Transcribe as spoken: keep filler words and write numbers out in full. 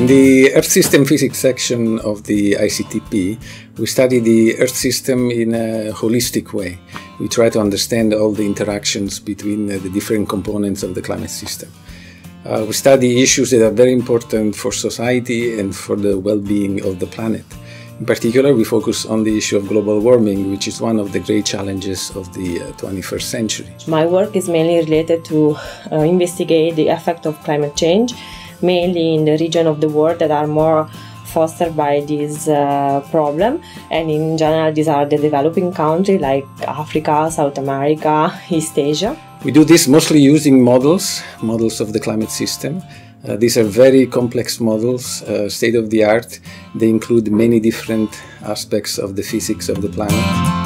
the Earth System Physics section of the I C T P, we study the Earth system in a holistic way. We try to understand all the interactions between uh, the different components of the climate system. Uh, we study issues that are very important for society and for the well-being of the planet. In particular, we focus on the issue of global warming, which is one of the great challenges of the uh, twenty-first century. My work is mainly related to uh, investigate the effect of climate change, mainly in the region of the world that are more fostered by this uh, problem, and in general these are the developing countries like Africa, South America, East Asia. We do this mostly using models, models of the climate system. Uh, these are very complex models, uh, state-of-the-art. They include many different aspects of the physics of the planet.